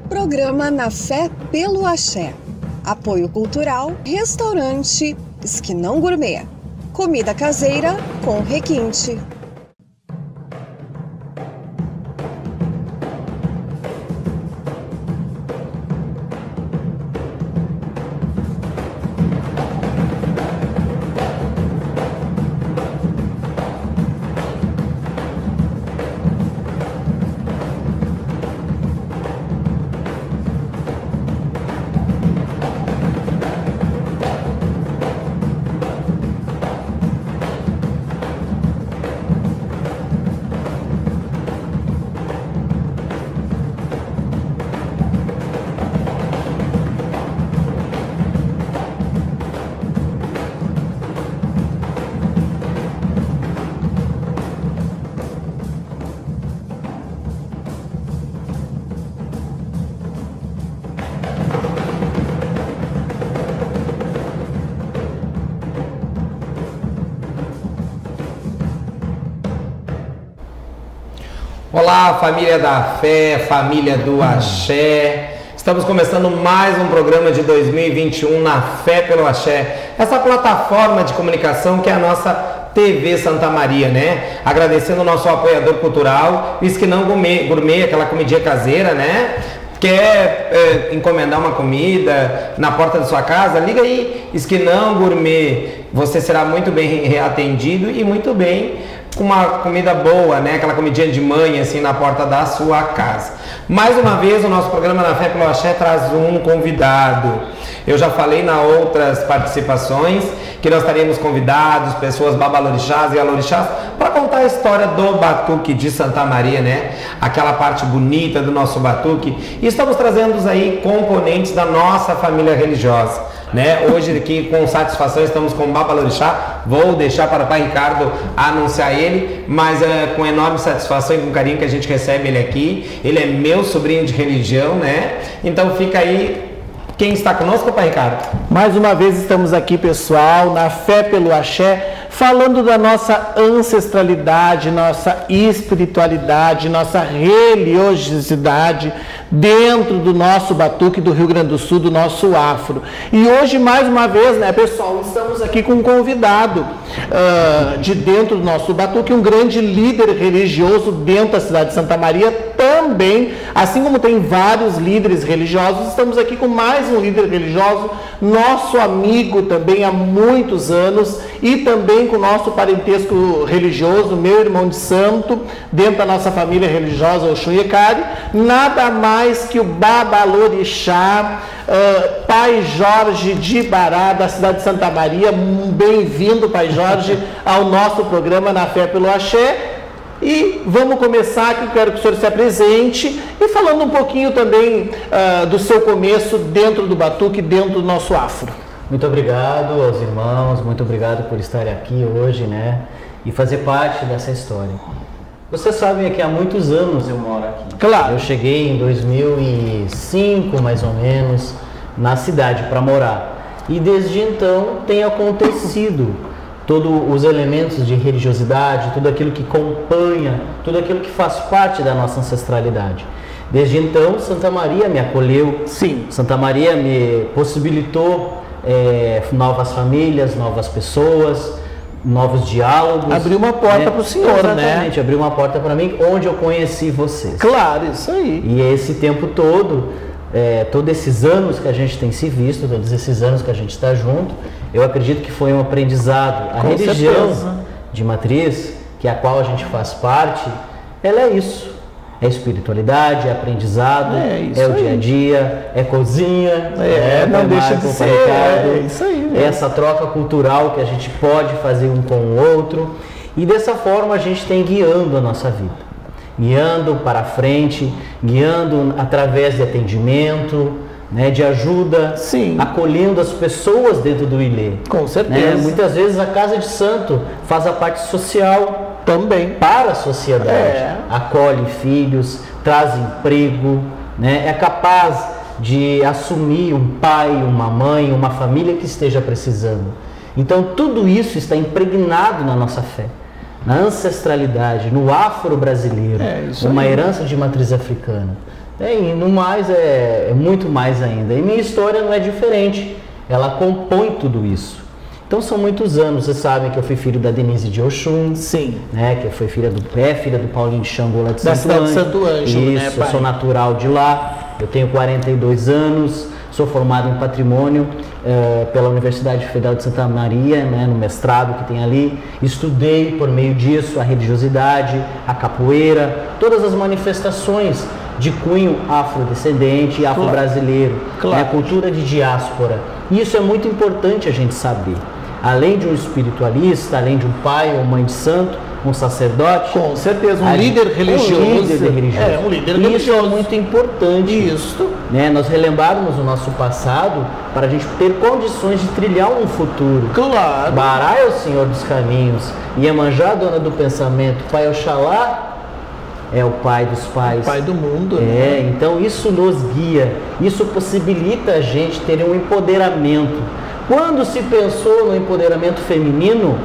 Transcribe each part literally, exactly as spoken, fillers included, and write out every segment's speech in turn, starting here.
Programa Na Fé pelo Axé. Apoio cultural, restaurante Esquinão Gourmet. Comida caseira com requinte. Olá, família da fé, família do Axé. Estamos começando mais um programa de dois mil e vinte e um na Fé pelo Axé. Essa plataforma de comunicação que é a nossa T V Santa Maria, né? Agradecendo o nosso apoiador cultural, o Esquinão Gourmet, gourmet, aquela comidinha caseira, né? Quer é, encomendar uma comida na porta da sua casa? Liga aí, Esquinão Gourmet. Você será muito bem atendido e muito bem com uma comida boa, né? Aquela comidinha de mãe, assim, na porta da sua casa. Mais uma vez, o nosso programa Na Fé pelo Axé traz um convidado. Eu já falei na outras participações que nós teremos convidados, pessoas babalorixás e alorixás, para contar a história do Batuque de Santa Maria, né? Aquela parte bonita do nosso batuque. E estamos trazendo aí componentes da nossa família religiosa, né? Hoje aqui com satisfação estamos com o babalorixá. Vou deixar para o pai Ricardo anunciar ele, mas é com enorme satisfação e com carinho que a gente recebe ele aqui. Ele é meu sobrinho de religião, né? Então fica aí. Quem está conosco, pai Ricardo? Mais uma vez estamos aqui, pessoal, na Fé pelo Axé, falando da nossa ancestralidade, nossa espiritualidade, nossa religiosidade dentro do nosso batuque do Rio Grande do Sul, do nosso afro. E hoje, mais uma vez, né, pessoal, estamos aqui com um convidado uh, de dentro do nosso batuque, um grande líder religioso dentro da cidade de Santa Maria também, assim como tem vários líderes religiosos, estamos aqui com mais um líder religioso, nosso amigo também há muitos anos e também com o nosso parentesco religioso, meu irmão de santo, dentro da nossa família religiosa, o Xunhecari, nada mais que o babalorixá, uh, Pai Jorge de Bará, da cidade de Santa Maria. Bem-vindo, Pai Jorge, ao nosso programa Na Fé pelo Axé. E vamos começar, que eu quero que o senhor se apresente e falando um pouquinho também uh, do seu começo dentro do batuque, dentro do nosso afro. Muito obrigado aos irmãos, muito obrigado por estarem aqui hoje, né? E fazer parte dessa história. Vocês sabem que há muitos anos eu moro aqui. Claro. Eu cheguei em dois mil e cinco, mais ou menos, na cidade para morar. E desde então tem acontecido todos os elementos de religiosidade, tudo aquilo que acompanha, tudo aquilo que faz parte da nossa ancestralidade. Desde então, Santa Maria me acolheu. Sim. Santa Maria me possibilitou é, novas famílias, novas pessoas, novos diálogos. Abriu uma porta, né, para o senhor, Exatamente, né? Exatamente, abriu uma porta para mim, onde eu conheci vocês. Claro, isso aí. E esse tempo todo, é, todos esses anos que a gente tem se visto, todos esses anos que a gente está junto, eu acredito que foi um aprendizado. A Com religião certeza. de matriz, que é a qual a gente faz parte, ela é isso. É espiritualidade, é aprendizado, é, isso é o aí. dia a dia, é cozinha, é, é não deixa de ser, é isso aí mesmo. É essa troca cultural que a gente pode fazer um com o outro. E dessa forma a gente tem guiando a nossa vida. Guiando para frente, guiando através de atendimento, né, de ajuda, Sim. acolhendo as pessoas dentro do Ilê. Com certeza. Né? Muitas vezes a Casa de Santo faz a parte social também para a sociedade. É. Acolhe filhos, traz emprego, né? É capaz de assumir um pai, uma mãe, uma família que esteja precisando. Então tudo isso está impregnado na nossa fé, na ancestralidade, no afro-brasileiro, é, uma herança de matriz africana. É, e no mais é, é muito mais ainda. E minha história não é diferente, ela compõe tudo isso. Então são muitos anos, vocês sabem que eu fui filho da Denise de Oxum. Sim. Né, que foi filha do é filha do Paulinho de Xangô lá de da Santo Ângelo. Santo Ângelo, Isso, né, pai? Eu sou natural de lá, eu tenho quarenta e dois anos, sou formado em patrimônio eh, pela Universidade Federal de Santa Maria, né, no mestrado que tem ali. Estudei por meio disso a religiosidade, a capoeira, todas as manifestações de cunho afrodescendente e afro-brasileiro, Claro. né, cultura de diáspora. Isso é muito importante a gente saber. Além de um espiritualista, além de um pai ou mãe de santo, um sacerdote. Com certeza, um a líder gente- religioso. Um líder religioso. É, um líder Isso religioso. é muito importante. Isso. Né? Nós relembrarmos o nosso passado para a gente ter condições de trilhar um futuro. Claro. Bará é o Senhor dos caminhos, Iemanjá, a dona do pensamento, Pai Oxalá é o pai dos pais. Pai do mundo. É, né? então isso nos guia, isso possibilita a gente ter um empoderamento. Quando se pensou no empoderamento feminino,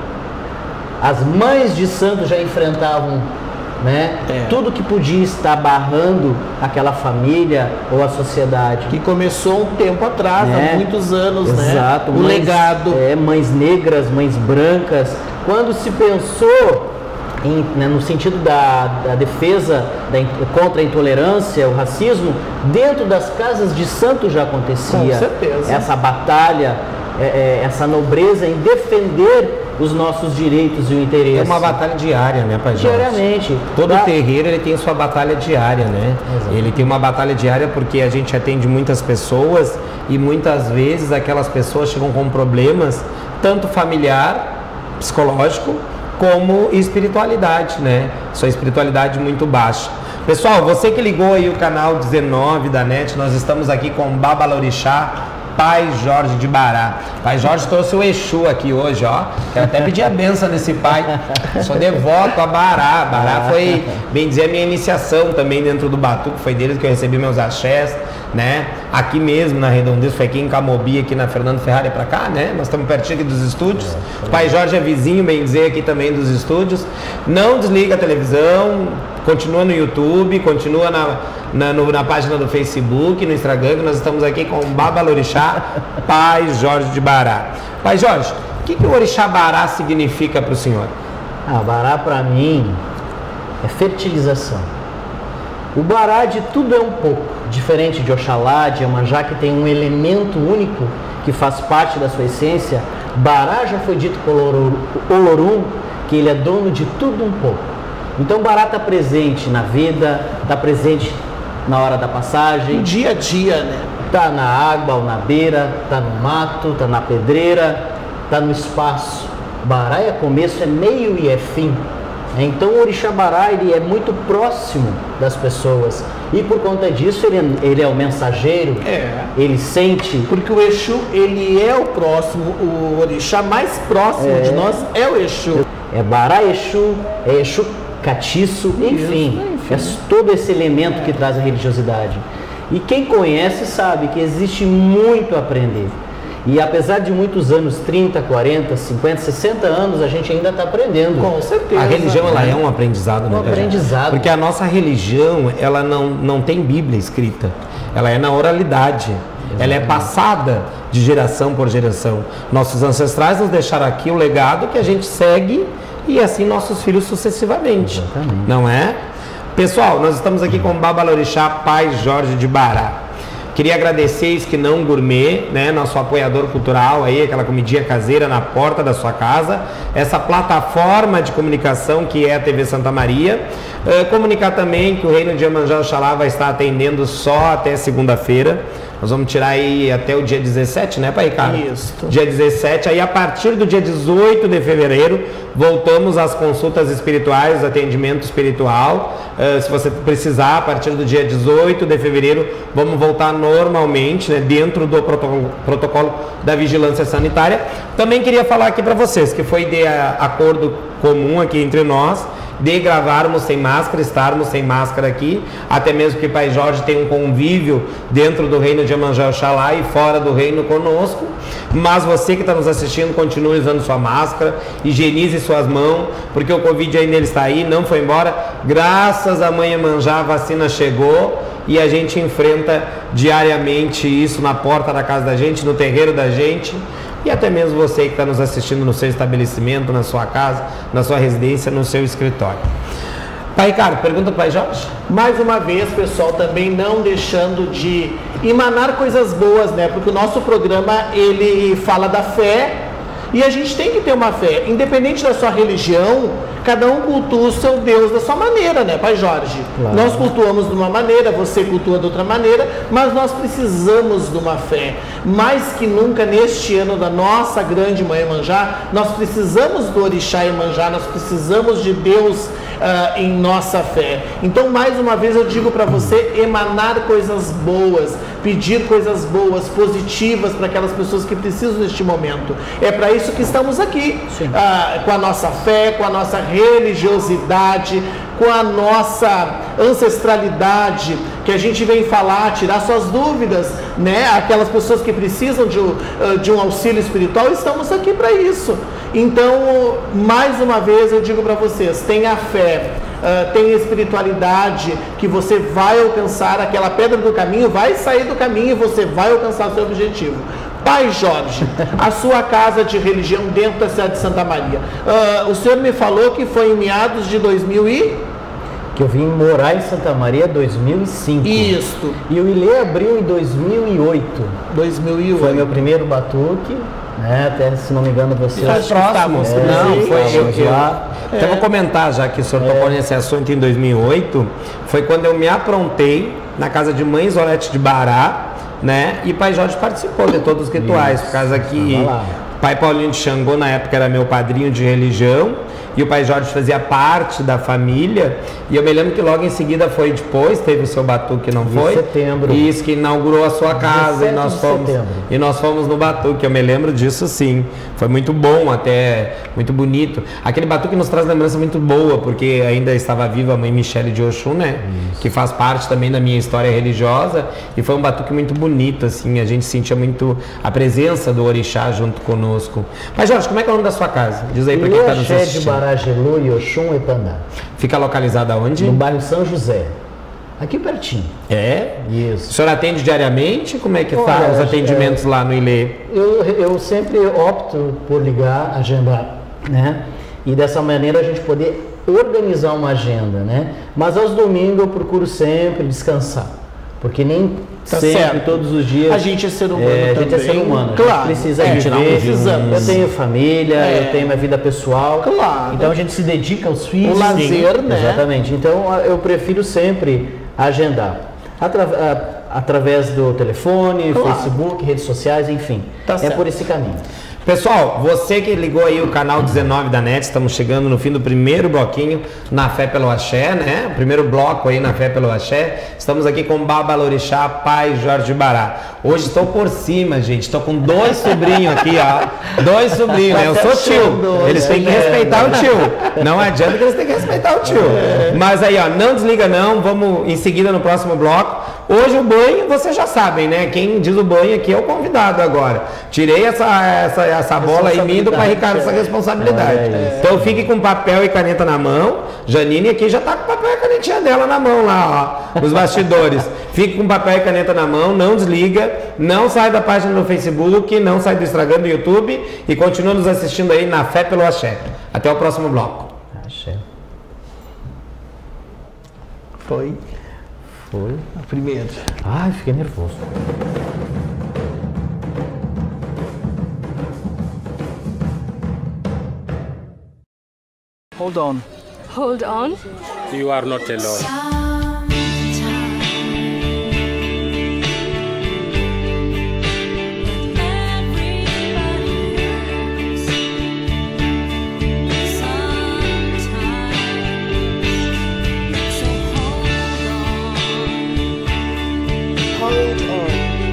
as mães de santo já enfrentavam, né, É. tudo que podia estar barrando aquela família ou a sociedade. Que começou um tempo atrás, Né? há muitos anos, Exato, né? O mães, legado. É, mães negras, mães brancas. Quando se pensou em, né, no sentido da, da defesa da, in- contra a intolerância, o racismo, dentro das casas de santo já acontecia. Com certeza. Essa batalha, é, é, essa nobreza em defender os nossos direitos e o interesse. É uma batalha diária, né, Pai Jorge? Diariamente. Todo Da- terreiro ele tem sua batalha diária, né? Exato. Ele tem uma batalha diária porque a gente atende muitas pessoas e muitas vezes aquelas pessoas chegam com problemas tanto familiar, psicológico, como espiritualidade, né? Sua espiritualidade muito baixa. Pessoal, você que ligou aí o canal dezenove da NET, nós estamos aqui com Babalorixá, Pai Jorge de Bará. Pai Jorge trouxe o Exu aqui hoje, ó. Quero até pedir a benção nesse pai. Sou devoto a Bará. Bará foi, bem dizer, a minha iniciação também dentro do Batuque. Foi deles que eu recebi meus axés, né? Aqui mesmo na Redondeza, foi aqui em Camobi, aqui na Fernando Ferrari pra cá, né? Nós estamos pertinho aqui dos estúdios. O Pai Jorge é vizinho, bem dizer, aqui também dos estúdios. Não desliga a televisão, continua no YouTube, continua na, na, no- na página do Facebook, no Instagram, que nós estamos aqui com o Babalorixá, Pai Jorge de Bará. Pai Jorge, o que, que o Orixá Bará significa para o senhor? Ah, Bará para mim é fertilização. O Bará de tudo é um pouco, diferente de Oxalá, de Iemanjá, que tem um elemento único que faz parte da sua essência. Bará já foi dito por Olorum, Olorum que ele é dono de tudo um pouco. Então Bará está presente na vida, está presente na hora da passagem, No dia a dia, né? tá na água ou na beira, tá no mato, tá na pedreira, tá no espaço. Bará é começo, é meio e é fim. Então o Orixá Bará, ele é muito próximo das pessoas e por conta disso ele, ele é o mensageiro, É. ele sente. Porque o Exu, ele é o próximo, o orixá mais próximo de nós é o Exu. É Bará Exu, é Exu Catiço, enfim, enfim. é todo esse elemento que traz a religiosidade. E quem conhece sabe que existe muito a aprender. E apesar de muitos anos, trinta, quarenta, cinquenta, sessenta anos, a gente ainda está aprendendo. Com certeza. A religião ela é um aprendizado, né? Um Pai Jorge? aprendizado. Porque a nossa religião, ela não, não tem Bíblia escrita. Ela é na oralidade. Ela é passada de geração por geração. Nossos ancestrais nos deixaram aqui o legado que a gente segue e assim nossos filhos sucessivamente. Exatamente. Não é? Pessoal, nós estamos aqui com o Babalorixá, Pai Jorge de Bará. Queria agradecer Esquinão Gourmet, né, nosso apoiador cultural aí, aquela comidinha caseira na porta da sua casa, essa plataforma de comunicação que é a T V Santa Maria. Eh, comunicar também que o Reino de Iemanjá Oxalá vai estar atendendo só até segunda-feira. Nós vamos tirar aí até o dia dezessete, né, Pai Ricardo? Isso. Dia dezessete, aí a partir do dia dezoito de fevereiro, voltamos às consultas espirituais, atendimento espiritual. Uh, se você precisar, a partir do dia dezoito de fevereiro, vamos voltar normalmente, né, dentro do protocolo, protocolo da vigilância sanitária. Também queria falar aqui para vocês que foi de a, acordo comum aqui entre nós, de gravarmos sem máscara, estarmos sem máscara aqui, até mesmo que o Pai Jorge tem um convívio dentro do reino de Iemanjá Oxalá e fora do reino conosco, mas você que está nos assistindo, continue usando sua máscara, higienize suas mãos, porque o Covid ainda ele está aí, não foi embora, graças a Mãe Iemanjá a vacina chegou e a gente enfrenta diariamente isso na porta da casa da gente, no terreiro da gente, e até mesmo você que está nos assistindo no seu estabelecimento, na sua casa, na sua residência, no seu escritório. Pai Ricardo, pergunta para o Pai Jorge. Mais uma vez, pessoal, também não deixando de emanar coisas boas, né? Porque o nosso programa, ele fala da fé e a gente tem que ter uma fé. Independente da sua religião, cada um cultua o seu Deus da sua maneira, né, Pai Jorge? Claro. Nós cultuamos de uma maneira, você cultua de outra maneira, mas nós precisamos de uma fé. Mais que nunca, neste ano da nossa grande Mãe Iemanjá, nós precisamos do Orixá Iemanjá, nós precisamos de Deus uh, em nossa fé. Então, mais uma vez, eu digo para você, emanar coisas boas, pedir coisas boas, positivas para aquelas pessoas que precisam neste momento. É para isso que estamos aqui, uh, com a nossa fé, com a nossa religiosidade, com a nossa ancestralidade, que a gente vem falar, tirar suas dúvidas, né? Aquelas pessoas que precisam de, de um auxílio espiritual, estamos aqui para isso. Então, mais uma vez eu digo para vocês, tenha fé, uh, tenha espiritualidade, que você vai alcançar aquela pedra do caminho, vai sair do caminho e você vai alcançar o seu objetivo. Pai Jorge, a sua casa de religião dentro da cidade de Santa Maria. Uh, o senhor me falou que foi em meados de dois mil e... Que eu vim morar em Santa Maria em dois mil e cinco. Isso. E o I L E abriu em dois mil e oito. dois mil e oito. Foi meu primeiro batuque, né? Até, se não me engano, vocês... Nós próximos. É, não, foi eu, eu, lá. Até vou comentar, já que o senhor é. tocou nesse assunto em dois mil e oito, foi quando eu me aprontei na casa de Mãe Zorete de Bará, né? E Pai Jorge participou de todos os rituais, por causa que Pai Paulinho de Xangô na época era meu padrinho de religião e o Pai Jorge fazia parte da família, e eu me lembro que logo em seguida foi depois, teve o seu batuque, não foi? Em setembro. Isso, que inaugurou a sua casa e nós fomos e nós fomos no batuque, eu me lembro disso sim. Foi muito bom, até muito bonito. Aquele batuque nos traz lembrança muito boa, porque ainda estava viva a Mãe Michele de Oxum, né? Isso. Que faz parte também da minha história religiosa, e foi um batuque muito bonito, assim, a gente sentia muito a presença do Orixá junto conosco. Mas Jorge, como é que é o nome da sua casa? Diz aí para quem está nos assistindo. Barajelu e Oxum Epandá. Fica localizada onde? No bairro São José. Aqui pertinho. É? Isso. O senhor atende diariamente? Como é que está os atendimentos é, lá no I L E? Eu, eu sempre opto por ligar, agendar, né? E dessa maneira a gente poder organizar uma agenda, né? Mas aos domingos eu procuro sempre descansar. Porque nem tá sempre, certo. Todos os dias... A gente é ser humano é, também. A gente é ser humano. Claro. A gente precisa é, viver. Precisamos. Eu tenho família, é. eu tenho minha vida pessoal. Claro. Então a gente se dedica aos filhos. O lazer, sim, né? Exatamente. Então eu prefiro sempre agendar. Atra através do telefone, claro. Facebook, redes sociais, enfim. Tá é certo. Por esse caminho. Pessoal, você que ligou aí o canal dezenove da NET, estamos chegando no fim do primeiro bloquinho na Fé pelo Axé, né? O primeiro bloco aí na Fé pelo Axé. Estamos aqui com Babalorixá, Pai Jorge Bará. Hoje estou por cima, gente. Estou com dois sobrinhos aqui, ó. Dois sobrinhos, né? Eu sou tio. Eles têm que respeitar o tio. Não adianta que eles têm que respeitar o tio. Mas aí, ó, não desliga não. Vamos em seguida no próximo bloco. Hoje o banho, vocês já sabem, né? Quem diz o banho aqui é o convidado agora. Tirei essa, essa, essa bola aí, mindo para Ricardo essa responsabilidade. É, então fique com papel e caneta na mão. Janine aqui já tá com papel e canetinha dela na mão lá, ó, nos bastidores. Fique com papel e caneta na mão, não desliga, não sai da página do Facebook, não sai do Instagram, do YouTube, e continua nos assistindo aí na Fé pelo Axé. Até o próximo bloco. Axé. Foi. Foi. A primeira. Ai, fiquei nervoso. Hold on. Hold on. You are not alone. Hold on.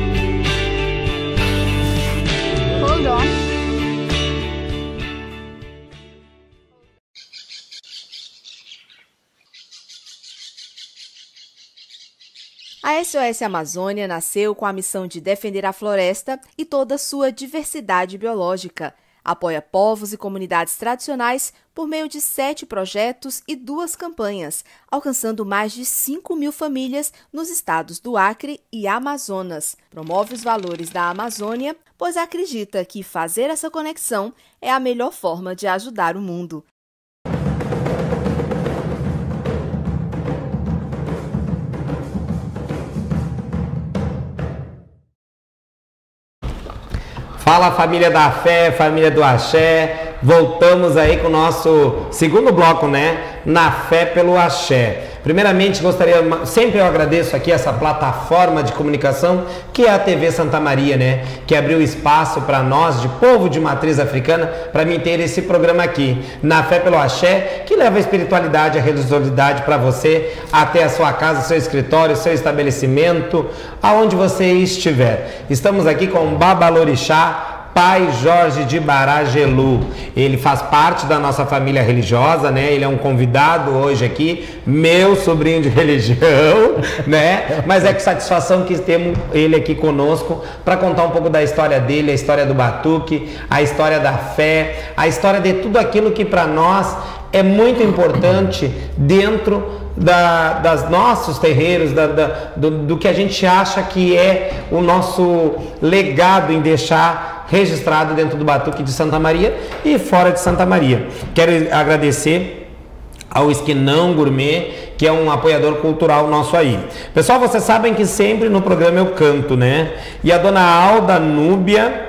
Hold on. A S O S Amazônia nasceu com a missão de defender a floresta e toda a sua diversidade biológica. apoia povos e comunidades tradicionais por meio de sete projetos e duas campanhas, alcançando mais de cinco mil famílias nos estados do Acre e Amazonas. Promove os valores da Amazônia, pois acredita que fazer essa conexão é a melhor forma de ajudar o mundo. Fala, família da fé, família do axé, voltamos aí com o nosso segundo bloco, né, na fé pelo axé. Primeiramente, gostaria, sempre eu agradeço aqui essa plataforma de comunicação que é a T V Santa Maria, né, que abriu espaço para nós, de povo de matriz africana, para mim ter esse programa aqui, na fé pelo axé, que leva a espiritualidade, a religiosidade para você, até a sua casa, seu escritório, seu estabelecimento, aonde você estiver. Estamos aqui com o Babalorixá, Pai Jorge de Baragelu. Ele faz parte da nossa família religiosa, né? Ele é um convidado hoje aqui, meu sobrinho de religião, né? Mas é com satisfação que temos ele aqui conosco para contar um pouco da história dele, a história do batuque, a história da fé, a história de tudo aquilo que para nós é muito importante dentro da, das nossos terreiros, da, da, do, do que a gente acha que é o nosso legado em deixar registrado dentro do Batuque de Santa Maria e fora de Santa Maria. Quero agradecer ao Esquinão Gourmet, que é um apoiador cultural nosso aí. Pessoal, vocês sabem que sempre no programa eu canto, né? E a dona Alda Núbia,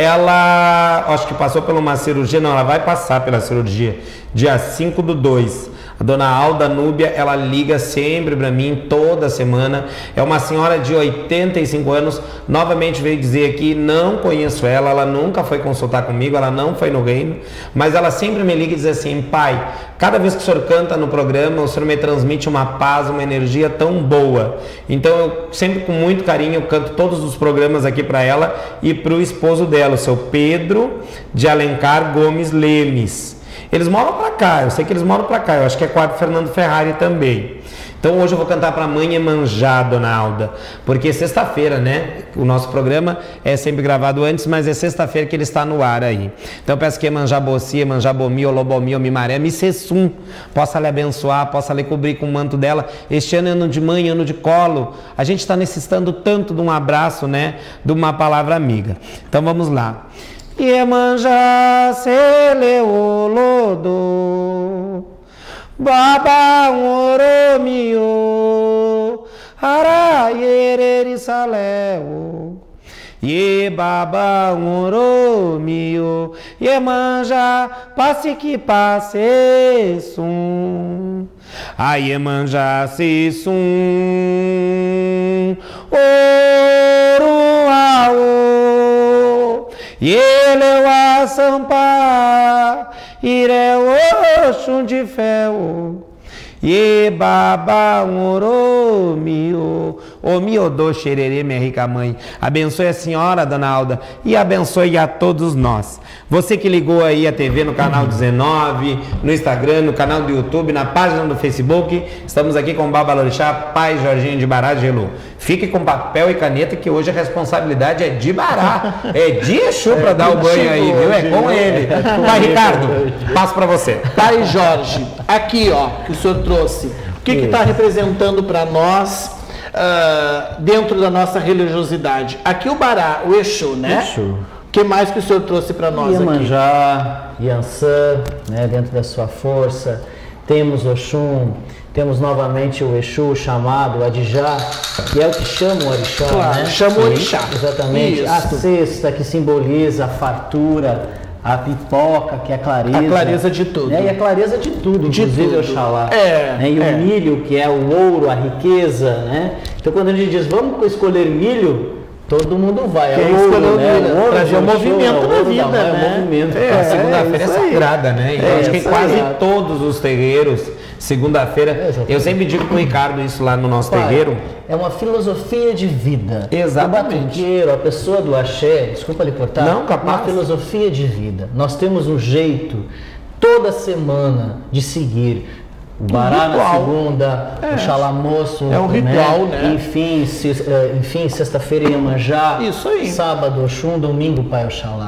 ela, acho que passou por uma cirurgia, não, ela vai passar pela cirurgia, dia cinco do dois. A dona Alda Núbia, ela liga sempre para mim, toda semana. É uma senhora de oitenta e cinco anos, novamente veio dizer aqui, não conheço ela, ela nunca foi consultar comigo, ela não foi no reino, mas ela sempre me liga e diz assim: pai, cada vez que o senhor canta no programa, o senhor me transmite uma paz, uma energia tão boa. Então eu sempre com muito carinho eu canto todos os programas aqui para ela e para o esposo dela, o seu Pedro de Alencar Gomes Lemes. Eles moram pra cá, eu sei que eles moram pra cá, eu acho que é quadro Fernando Ferrari também. Então hoje eu vou cantar pra mãe Iemanjá, dona Alda, porque sexta-feira, né, o nosso programa é sempre gravado antes, mas é sexta-feira que ele está no ar aí. Então eu peço que Iemanjá Bossi, Iemanjá Bomi, Olobomi, Omimaré, Missessum, possa lhe abençoar, possa lhe cobrir com o manto dela. Este ano é ano de mãe, ano de colo, a gente está necessitando tanto de um abraço, né, de uma palavra amiga. Então vamos lá. Iemanjá Seleolodo Baba Oromio Arayereri Saleo Ye Baba Oromio Iemanjá passe que passe sum A Iemanjá se sum Oruao e ele é o Assampa, ire Oxum de Fel, e Baba Oromio, Omiodô Xererê, minha rica mãe. Abençoe a senhora, dona Alda, e abençoe a todos nós. Você que ligou aí a T V no canal dezenove, no Instagram, no canal do YouTube, na página do Facebook, estamos aqui com o Babalorixá, Pai Jorginho de Baragelu. Fique com papel e caneta que hoje a responsabilidade é de Bará, é de Exu para é, dar o banho aí, viu? É com ele. Pai Ricardo, passo para você. Pai Jorge, aqui ó, que o senhor trouxe, o que está representando para nós uh, dentro da nossa religiosidade? Aqui o Bará, o Exu, né? Exu. O que mais que o senhor trouxe para nós aqui? Iemanjá, Iansã, né, dentro da sua força. Temos Oxum, temos novamente o Exu chamado o Adijá, que é o que chama o Orixá, claro, né? chama o Orixá. Exatamente. Isso. A cesta, que simboliza a fartura, a pipoca, que é a clareza. A clareza de tudo. Né? E a clareza de tudo, de inclusive tudo. Oxalá. É, né? E é. o milho, que é o ouro, a riqueza, né? Então quando a gente diz, vamos escolher milho, todo mundo vai. Quem é ouro, escolheu né? milho, ouro, trazer um movimento na vida, né? né? É, movimento. É, a segunda-feira é, é sagrada, né? Então, é, acho que quase aí. todos os terreiros, segunda-feira, é, eu sempre digo pro Ricardo isso lá no nosso Pai, terreiro. É uma filosofia de vida. Exatamente. O batuqueiro, a pessoa do axé, desculpa lhe cortar, não, capaz. Uma filosofia de vida. Nós temos um jeito, toda semana, de seguir. O Bará na segunda, é. o Xalamoço, é um ritual, né? né? Enfim, se, enfim sexta-feira Iemanjá, isso aí. Sábado Oxum, domingo Pai Oxalá.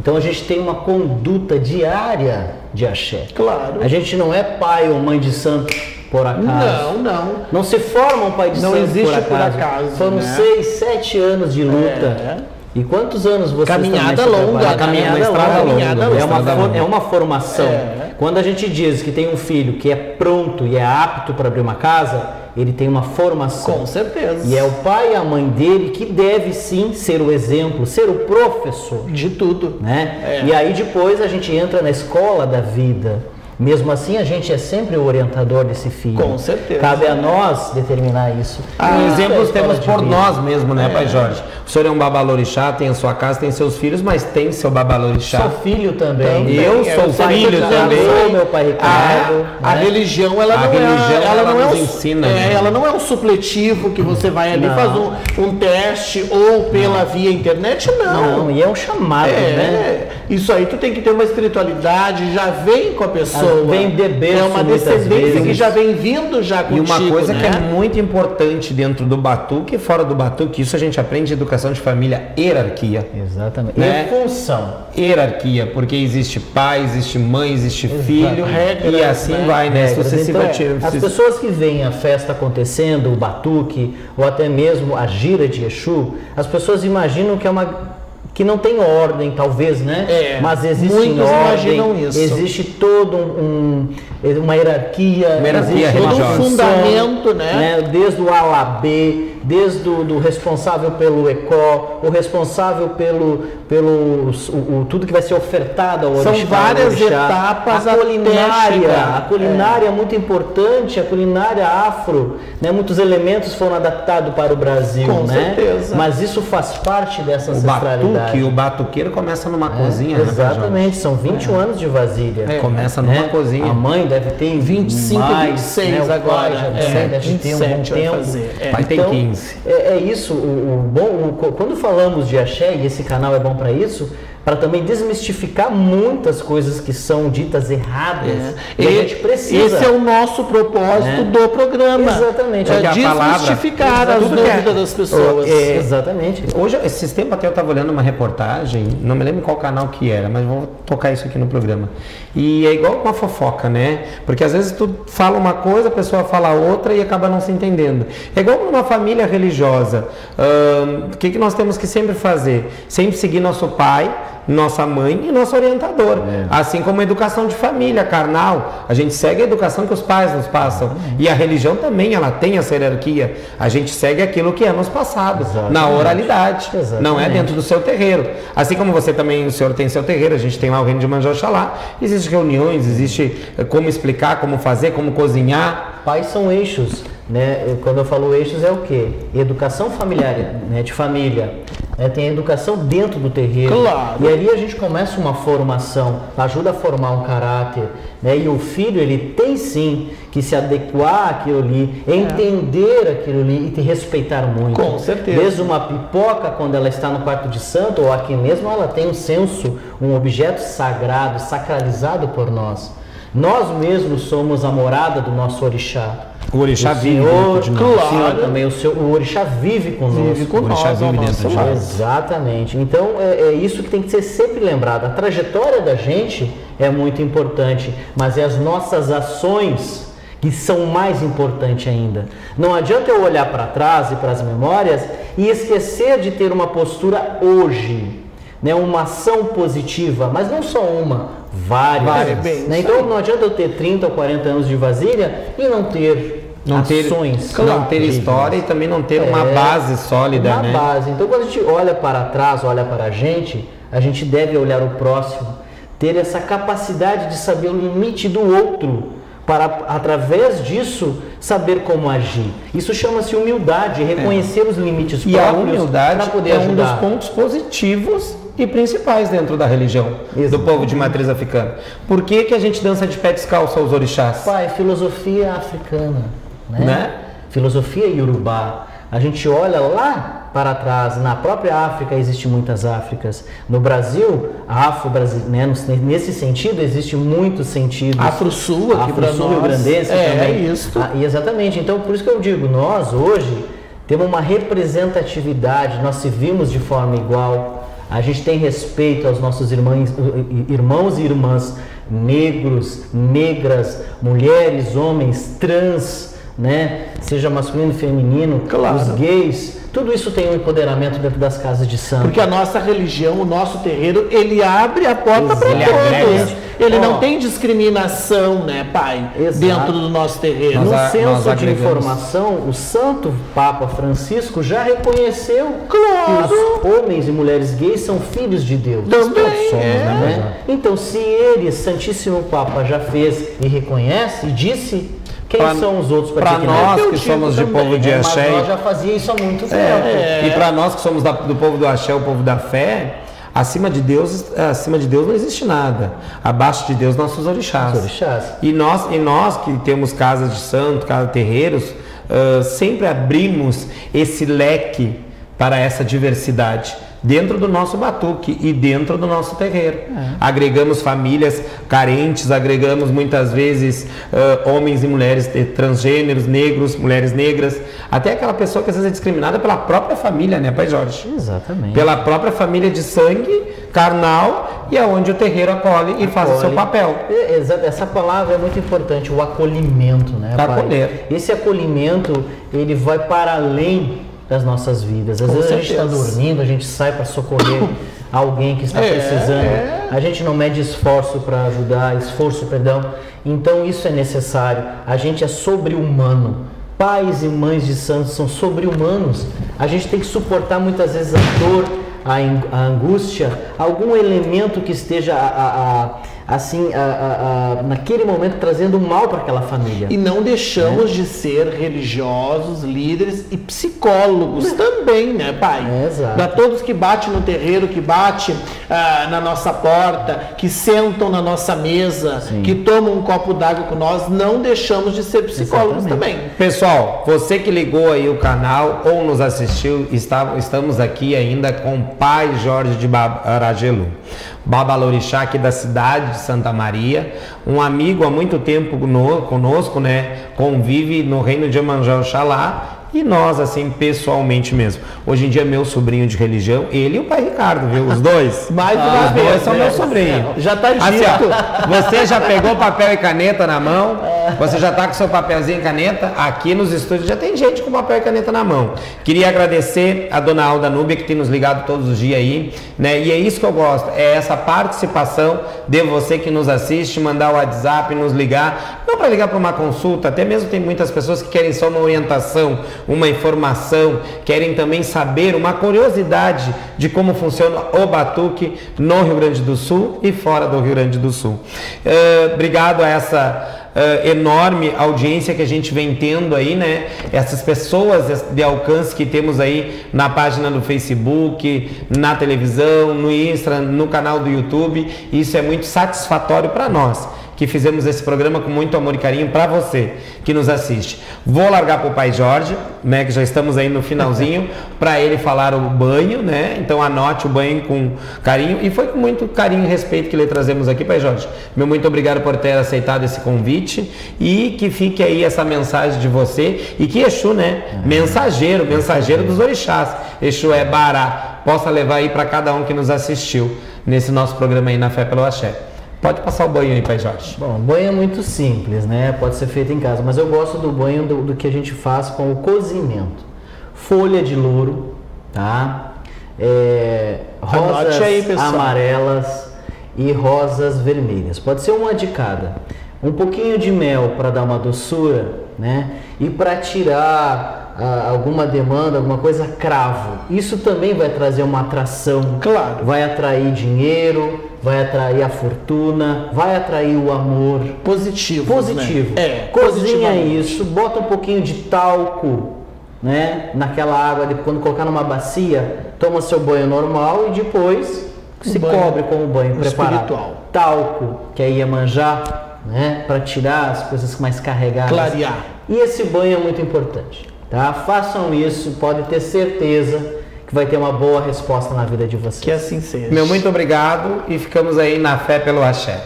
Então a gente tem uma conduta diária de axé. Claro. A gente não é pai ou mãe de santo por acaso. Não, não. Não se forma um pai de Não santo existe por acaso. por acaso, Foram né? seis, sete anos de luta. É. E quantos anos você Caminhada longa, a caminhada, estrada longa. longa, É uma, estrada for- longa. é uma formação. É. Quando a gente diz que tem um filho que é pronto e é apto para abrir uma casa, ele tem uma formação. Com certeza. E é o pai e a mãe dele que deve sim ser o exemplo, ser o professor, De tudo. né? É. E aí depois a gente entra na escola da vida. Mesmo assim, a gente é sempre o orientador desse filho. Com certeza. Cabe a nós determinar isso. Ah, Isso é a exemplos escola temos de por vida. nós mesmo, né, Pai Jorge? O senhor é um babalorixá, tem a sua casa, tem seus filhos, mas tem seu babalorixá. Sou filho também. Também. Eu É, sou eu sei filho que eu também. Sou meu pai Ricardo. A, a né? religião, ela A não religião, é, ela ela não é nos um, ensina, é, né? ela não é um supletivo que você vai ali Não. faz um, um teste ou pela via internet, não. Não, e é um chamado, né? É, isso aí tu tem que ter uma espiritualidade, já vem com a pessoa. Vem de berço É uma muitas descendência vezes. que já vem vindo já E contigo, uma coisa né? que é muito importante dentro do batuque e fora do batuque, isso a gente aprende em educação de família, hierarquia. Exatamente. Né? E função. Hierarquia, porque existe pai, existe mãe, existe filho, Regras, e assim né? vai, né? Regras. Sucessivamente. Então, as pessoas que veem a festa acontecendo, o batuque, ou até mesmo a gira de Exu, as pessoas imaginam que é uma que não tem ordem, talvez, né? É, mas existe muitos ordem, imaginam isso. existe todo um, um- uma hierarquia, Uma hierarquia existe todo um religiosa. fundamento, né? Desde o A lá B, desde o do responsável pelo ECO, o responsável pelo, pelo o, o- tudo que vai ser ofertado ao São orixá, várias ao orixá. etapas a até culinária, chegar. a culinária é muito importante, a culinária afro, né? Muitos elementos foram adaptados para o Brasil, Com né? certeza. Mas isso faz parte dessa O ancestralidade. batuque, o batuqueiro começa numa É, cozinha, né, Pai Jorge? exatamente, são vinte e um anos de vasilha. É. Começa né? numa cozinha. A mãe deve ter vinte e cinco, mais, vinte e seis né? O pai agora. já É, deve ter vinte e um sete bom vai tempo. fazer, é. Pai tem Então, quinze. É, é isso, o, o bom, o- quando falamos de axé, e esse canal é bom para isso, para também desmistificar muitas coisas que são ditas erradas. E a E- gente precisa. Esse é o nosso propósito É. do programa. Exatamente. É Porque a palavra- desmistificar as Tudo que é- dúvidas das pessoas. É, Exatamente. Hoje, esses tempos até eu estava olhando uma reportagem, não me lembro qual canal que era, mas vou tocar isso aqui no programa. E é igual com a fofoca, né? Porque às vezes tu fala uma coisa, a pessoa fala outra e acaba não se entendendo. É igual numa família religiosa. Ahn, O que, que nós temos que sempre fazer? Sempre seguir nosso pai, nossa mãe e nosso orientador. Assim como a educação de família carnal, a gente segue a educação que os pais nos passam. E a religião também, ela tem essa hierarquia. A gente segue aquilo que é nos passado, Exatamente. na oralidade. Exatamente. Não é dentro do seu terreiro. Assim como você também, o senhor tem seu terreiro, a gente tem lá o reino de Manjá Oxalá. Existem reuniões, existe eh, como explicar, como fazer, como cozinhar. Pais são eixos, né? Eu- Quando eu falo eixos é o quê? Educação familiar, né? De família. Né? Tem a educação dentro do terreiro. Claro. E ali a gente começa uma formação, ajuda a formar um caráter, né? E o filho, ele tem sim que se adequar àquilo ali, entender aquilo ali e te respeitar muito. Com certeza. Desde uma pipoca, quando ela está no quarto de santo, ou aqui mesmo, ela tem um senso, um objeto sagrado, sacralizado por nós. Nós mesmos somos a morada do nosso orixá. O orixá O vive Senhor, dentro de nós. claro, o Senhor também, o, seu, o orixá vive conosco. Vive com O orixá nós, ao vive nosso dentro de lado. nós. Exatamente. Então é, é isso que tem que ser sempre lembrado. A trajetória da gente é muito importante, mas é as nossas ações que são mais importantes ainda. Não adianta eu olhar para trás e para as memórias e esquecer de ter uma postura hoje, né? Uma ação positiva, mas não só uma, várias. Várias, bem, né? isso Então não adianta eu ter trinta ou quarenta anos de vasilha e não ter Não ter, ações. não ter dignas. história e também não ter uma É, base sólida, uma né? base. Então, quando a gente olha para trás, olha para a gente, a gente deve olhar o próximo, ter essa capacidade de saber o limite do outro, para, através disso, saber como agir. Isso chama-se humildade, reconhecer os limites E a próprios humildade para poder é um dos ajudar. pontos positivos e principais dentro da religião do Exato. povo de matriz africana. Por que, que a gente dança de pé descalço aos orixás? Pai, filosofia africana, né? Né? Filosofia iorubá. A gente olha lá para trás, na própria África existem muitas Áfricas. No Brasil, afro né? Nesse sentido, existe muitos sentidos. Afro-Sul aqui para Afro-Sul, nós. rio-grandense É, também. é isso. Ah, e exatamente. Então, por isso que eu digo, nós hoje temos uma representatividade, nós se vimos de forma igual. A gente tem respeito aos nossos irmãos, irmãos e irmãs negros, negras, mulheres, homens, trans, né? Seja masculino, feminino, claro. Os gays, tudo isso tem um empoderamento dentro das casas de santo. Porque a nossa religião, o nosso terreiro, ele abre a porta para Exato. todos. Ele Ó, não tem discriminação, né, pai? Exato. Dentro do nosso terreiro. No Nós, senso nós de agregamos. informação, o Santo Papa Francisco já reconheceu Claro. que os homens e mulheres gays são filhos de Deus. Também, Todos somos, é. né? Então, se ele, Santíssimo Papa, já fez e reconhece e disse, quem Pra- são os outros pra dizer que não? nós Eu que digo somos de também, povo de né? Mas axé e- nós já fazia isso há muito tempo. É, E para nós que somos da- do povo do axé, o povo da fé, acima de Deus, acima de Deus não existe nada. Abaixo de Deus, nossos orixás. Os orixás. E nós, e nós que temos casas de santo, casa terreiros, ah, sempre abrimos esse leque para essa diversidade dentro do nosso batuque e dentro do nosso terreiro. Agregamos famílias carentes, agregamos muitas vezes ah, homens e mulheres eh, transgêneros, negros, mulheres negras, até aquela pessoa que às vezes é discriminada pela própria família, né, pai Jorge? Exatamente. Pela própria família de sangue, carnal, e aonde o terreiro acolhe e faz o seu Acolhe. papel. É, exa- Essa palavra é muito importante, o acolhimento, né, pai? Acolher. Esse acolhimento, ele vai para além das nossas vidas. Às Com vezes a gente está certeza. dormindo, a gente sai para socorrer alguém que está É, precisando. é. A gente não mede esforço para ajudar, esforço, perdão. Então isso é necessário. A gente é sobre-humano. Pais e mães de santos são sobre-humanos. A gente tem que suportar muitas vezes a dor, a, en- a angústia, algum elemento que esteja a- a- a- assim a- a- a- naquele momento trazendo mal para aquela família. E não deixamos de ser religiosos, líderes e psicólogos também, né, pai? É, exato. Para todos que batem no terreiro, que batem ah, na nossa porta, que sentam na nossa mesa, Sim. que tomam um copo d'água com nós, não deixamos de ser psicólogos Exatamente. também. Pessoal, você que ligou aí o canal ou nos assistiu, está- estamos aqui ainda com o pai Jorge de Aragelu, Babalorixá aqui da cidade de Santa Maria, um amigo há muito tempo no- conosco, né? Convive no reino de Iemanjá Oxalá. E nós, assim, pessoalmente mesmo. Hoje em dia, meu sobrinho de religião, ele e o pai Ricardo, viu? Os dois. Mais Ah, uma os vez, dois são né? meu sobrinho. Já tá dito. Assim, ó, você já pegou papel e caneta na mão? Você já tá com seu papelzinho e caneta? Aqui nos estúdios já tem gente com papel e caneta na mão. Queria agradecer a dona Alda Núbia, que tem nos ligado todos os dias aí, né? E é isso que eu gosto, é essa participação de você que nos assiste, mandar o WhatsApp, nos ligar, não para ligar para uma consulta, até mesmo tem muitas pessoas que querem só uma orientação, uma informação, querem também saber uma curiosidade de como funciona o batuque no Rio Grande do Sul e fora do Rio Grande do Sul. Uh, obrigado a essa Uh, enorme audiência que a gente vem tendo aí, né? Essas pessoas de alcance que temos aí na página do Facebook, na televisão, no Insta, no canal do YouTube. Isso é muito satisfatório para nós, que fizemos esse programa com muito amor e carinho para você que nos assiste. Vou largar para o pai Jorge, né? Que já estamos aí no finalzinho, para ele falar o banho, né? Então anote o banho com carinho. E foi com muito carinho e respeito que lhe trazemos aqui, pai Jorge. Meu muito obrigado por ter aceitado esse convite. E que fique aí essa mensagem de você. E que Exu, né? Mensageiro, mensageiro dos orixás. Exu é Bará. Possa levar aí para cada um que nos assistiu nesse nosso programa aí na Fé pelo Axé. Pode passar o banho aí, pai Jorge. Bom, banho é muito simples, né? Pode ser feito em casa, mas eu gosto do banho do, do que a gente faz com o cozimento. Folha de louro, tá? É, rosas Anote aí, pessoal. amarelas e rosas vermelhas. Pode ser uma de cada. Um pouquinho de mel para dar uma doçura, né? E para tirar ah, alguma demanda, alguma coisa, cravo. Isso também vai trazer uma atração. Claro. Vai atrair dinheiro, vai atrair a fortuna, vai atrair o amor. Positivo. Positivo. Né? É, Cozinha positivamente. isso, bota um pouquinho de talco, né? Naquela água, de- quando colocar numa bacia, toma seu banho normal e depois se banho cobre com o banho preparado. espiritual. Talco, que é Iemanjá, né? Para tirar as coisas mais carregadas. Clarear. E esse banho é muito importante, tá? Façam isso, pode ter certeza que vai ter uma boa resposta na vida de vocês. Que assim seja. Meu muito obrigado e ficamos aí na Fé pelo Axé.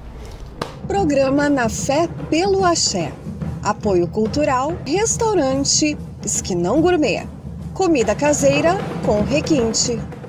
Programa Na Fé pelo Axé. Apoio cultural, restaurante Esquinão Gourmet. Comida caseira com requinte.